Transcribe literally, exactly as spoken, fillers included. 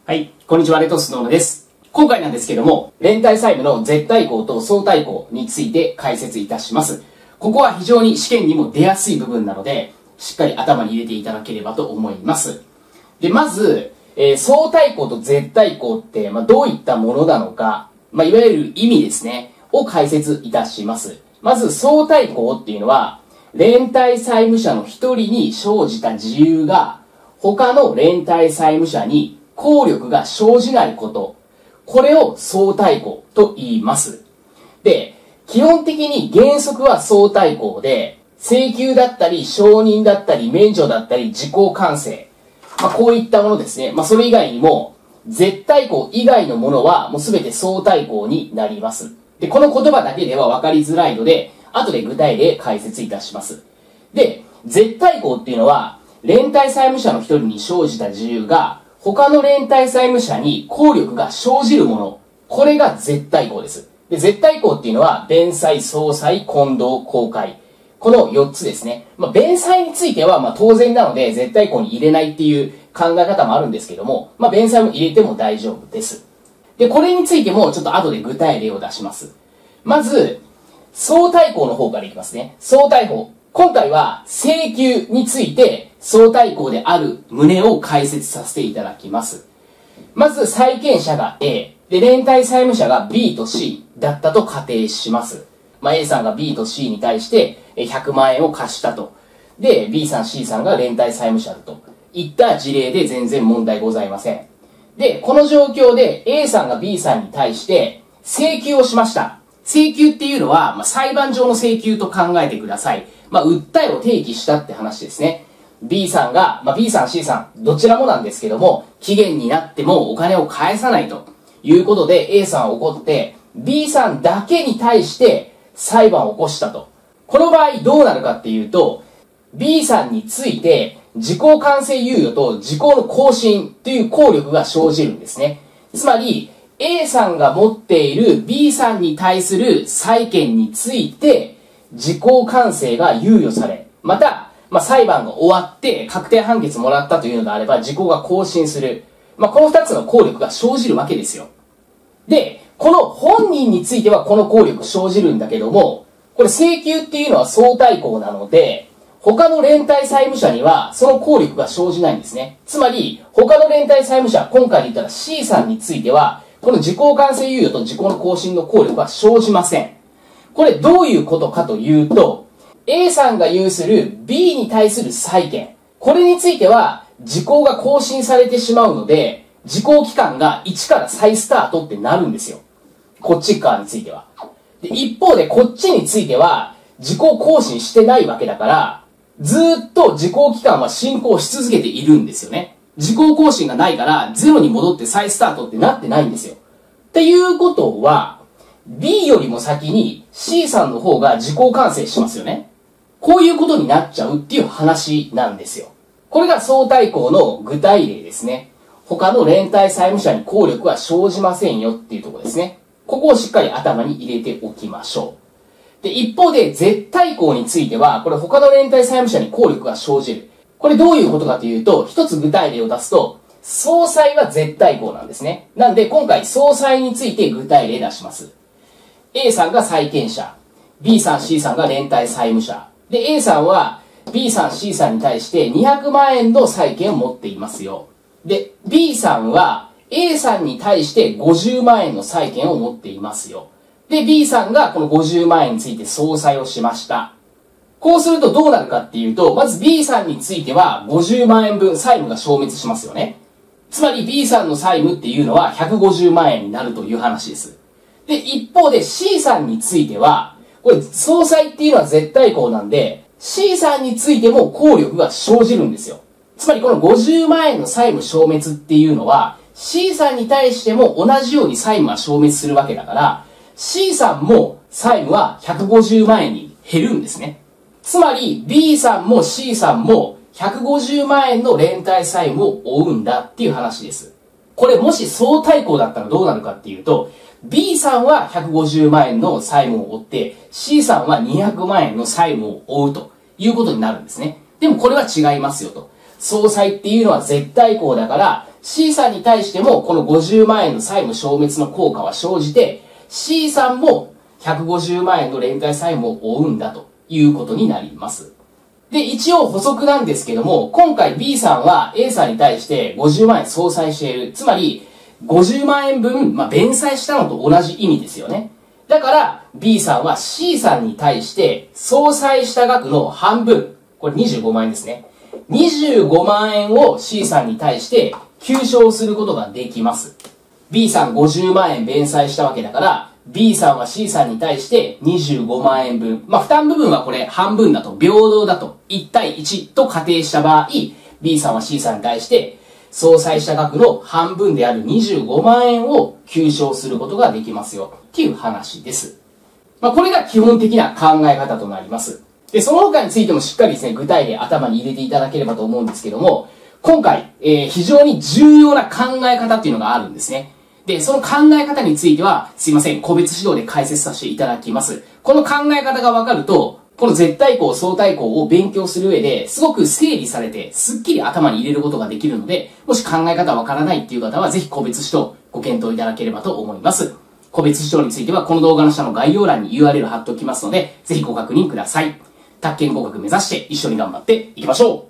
はい、こんにちは、レトスノームです。今回なんですけども、連帯債務の絶対項と相対項について解説いたします。ここは非常に試験にも出やすい部分なので、しっかり頭に入れていただければと思います。で、まず、えー、相対項と絶対項って、まあ、どういったものなのか、まあ、いわゆる意味ですね、を解説いたします。まず、相対項っていうのは、連帯債務者の一人に生じた自由が、他の連帯債務者に効力が生じないこと。これを相対項と言います。で、基本的に原則は相対項で、請求だったり、承認だったり、免除だったり、時効完成。まあ、こういったものですね。まあ、それ以外にも、絶対項以外のものは、もうすべて相対項になります。で、この言葉だけでは分かりづらいので、後で具体例解説いたします。で、絶対項っていうのは、連帯債務者の一人に生じた自由が、他の連帯債務者に効力が生じるもの。これが絶対項です。で、絶対項っていうのは、弁済、相殺、混同、公開。このよっつですね。まあ、弁済については、まあ、当然なので、絶対項に入れないっていう考え方もあるんですけども、まあ、弁済も入れても大丈夫です。で、これについても、ちょっと後で具体例を出します。まず、相対項の方からいきますね。相対項。今回は、請求について、相対項である旨を解説させていただきます。まず、債権者が A、で、連帯債務者が B と C だったと仮定します。まあ、A さんが B と C に対してひゃくまん円を貸したと。で、B さん、C さんが連帯債務者だといった事例で全然問題ございません。で、この状況で A さんが B さんに対して請求をしました。請求っていうのは、まあ、裁判上の請求と考えてください。まあ、訴えを提起したって話ですね。B さんが、まあ、B さん、C さん、どちらもなんですけども、期限になってもお金を返さないということで A さんは怒って、B さんだけに対して裁判を起こしたと。この場合どうなるかっていうと、B さんについて時効完成猶予と時効の更新という効力が生じるんですね。つまり、A さんが持っている B さんに対する債権について時効完成が猶予され、また、まあ、裁判が終わって確定判決もらったというのであれば時効が更新する。まあ、この二つの効力が生じるわけですよ。で、この本人についてはこの効力生じるんだけども、これ請求っていうのは相対項なので、他の連帯債務者にはその効力が生じないんですね。つまり、他の連帯債務者、今回で言ったら C さんについては、この時効完成猶予と時効の更新の効力は生じません。これどういうことかというと、A さんが有する B に対する債権。これについては時効が更新されてしまうので、時効期間がいちから再スタートってなるんですよ。こっち側については。で、一方でこっちについては時効更新してないわけだから、ずーっと時効期間は進行し続けているんですよね。時効更新がないからゼロに戻って再スタートってなってないんですよ。っていうことは、B よりも先に C さんの方が時効完成しますよね。こういうことになっちゃうっていう話なんですよ。これが相対項の具体例ですね。他の連帯債務者に効力は生じませんよっていうところですね。ここをしっかり頭に入れておきましょう。で、一方で絶対項については、これ他の連帯債務者に効力が生じる。これどういうことかというと、一つ具体例を出すと、相殺は絶対項なんですね。なんで今回相殺について具体例出します。A さんが債権者、B さん、C さんが連帯債務者。で、A さんは B さん、C さんに対してにひゃくまん円の債権を持っていますよ。で、B さんは A さんに対してごじゅうまん円の債権を持っていますよ。で、B さんがこのごじゅうまん円について相殺をしました。こうするとどうなるかっていうと、まず B さんについてはごじゅうまん円分債務が消滅しますよね。つまり B さんの債務っていうのはひゃくごじゅうまん円になるという話です。で、一方で C さんについては、これ、相殺っていうのは絶対項なんで、C さんについても効力が生じるんですよ。つまりこのごじゅうまん円の債務消滅っていうのは、C さんに対しても同じように債務は消滅するわけだから、C さんも債務はひゃくごじゅうまん円に減るんですね。つまり B さんも C さんもひゃくごじゅうまん円の連帯債務を負うんだっていう話です。これもし相対項だったらどうなるかっていうと、B さんはひゃくごじゅうまん円の債務を負って、C さんはにひゃくまん円の債務を負うということになるんですね。でもこれは違いますよと。相殺っていうのは絶対項だから、 C さんに対してもこのごじゅうまん円の債務消滅の効果は生じて、C さんもひゃくごじゅうまん円の連帯債務を負うんだということになります。で、一応補足なんですけども、今回 B さんは A さんに対してごじゅうまん円相殺している。つまり、ごじゅうまん円分、まあ、弁済したのと同じ意味ですよね。だから、B さんは C さんに対して相殺した額の半分、これにじゅうごまん円ですね。にじゅうごまん円を C さんに対して求償することができます。B さんごじゅうまん円弁済したわけだから、B さんは C さんに対してにじゅうごまん円分。まあ、負担部分はこれ半分だと、平等だと、いち対いちと仮定した場合、B さんは C さんに対して相殺した額の半分であるにじゅうごまん円を求償することができますよ。っていう話です。まあ、これが基本的な考え方となります。で、その他についてもしっかりですね、具体例頭に入れていただければと思うんですけども、今回、えー、非常に重要な考え方っていうのがあるんですね。で、その考え方については、すいません、個別指導で解説させていただきます。この考え方がわかると、この絶対項、相対項を勉強する上で、すごく整理されて、すっきり頭に入れることができるので、もし考え方わからないっていう方は、ぜひ個別指導ご検討いただければと思います。個別指導については、この動画の下の概要欄に ユーアールエル 貼っておきますので、ぜひご確認ください。宅建合格目指して一緒に頑張っていきましょう。